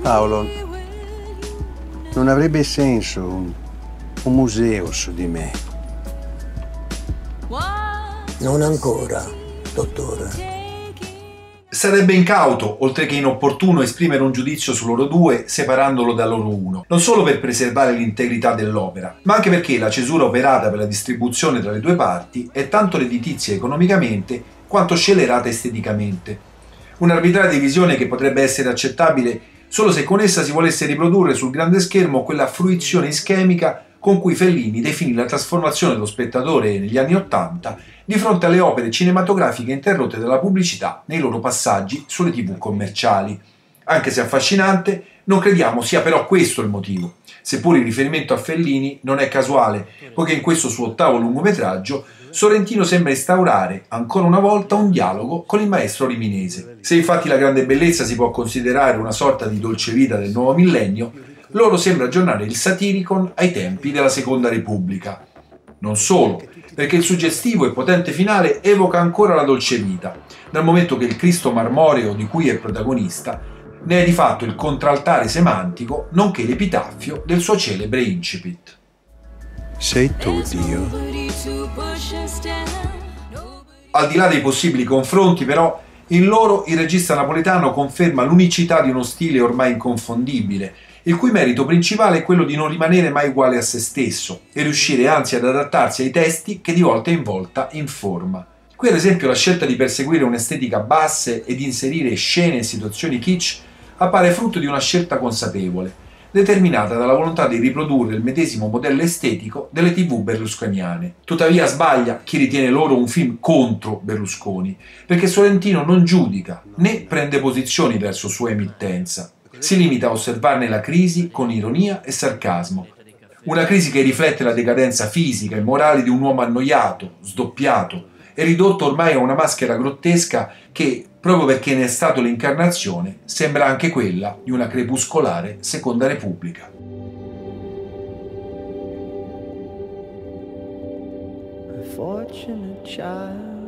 Paolo, non avrebbe senso un museo su di me. Non ancora, dottore. Sarebbe incauto, oltre che inopportuno, esprimere un giudizio su loro due separandolo da loro uno, non solo per preservare l'integrità dell'opera, ma anche perché la cesura operata per la distribuzione tra le due parti è tanto redditizia economicamente quanto scellerata esteticamente. Un'arbitraria divisione che potrebbe essere accettabile solo se con essa si volesse riprodurre sul grande schermo quella fruizione ischemica con cui Fellini definì la trasformazione dello spettatore negli anni '80 di fronte alle opere cinematografiche interrotte dalla pubblicità nei loro passaggi sulle TV commerciali. Anche se affascinante, non crediamo sia però questo il motivo, seppur il riferimento a Fellini non è casuale, poiché in questo suo ottavo lungometraggio Sorrentino sembra instaurare ancora una volta un dialogo con il maestro riminese. Se infatti La grande bellezza si può considerare una sorta di dolce vita del nuovo millennio, loro sembra aggiornare il Satiricon ai tempi della Seconda Repubblica. Non solo, perché il suggestivo e potente finale evoca ancora la dolce vita, dal momento che il Cristo marmoreo di cui è protagonista ne è di fatto il contraltare semantico, nonché l'epitaffio del suo celebre incipit. Sei tu, Dio. Al di là dei possibili confronti, però, in loro il regista napoletano conferma l'unicità di uno stile ormai inconfondibile, il cui merito principale è quello di non rimanere mai uguale a se stesso e riuscire anzi ad adattarsi ai testi che di volta in volta informa. Qui ad esempio la scelta di perseguire un'estetica basse e di inserire scene e situazioni kitsch appare frutto di una scelta consapevole, determinata dalla volontà di riprodurre il medesimo modello estetico delle TV berlusconiane. Tuttavia sbaglia chi ritiene loro un film contro Berlusconi, perché Sorrentino non giudica né prende posizioni verso sua emittenza. Si limita a osservarne la crisi con ironia e sarcasmo. Una crisi che riflette la decadenza fisica e morale di un uomo annoiato, sdoppiato e ridotto ormai a una maschera grottesca che, proprio perché ne è stato l'incarnazione, sembra anche quella di una crepuscolare Seconda Repubblica. Fortunate child.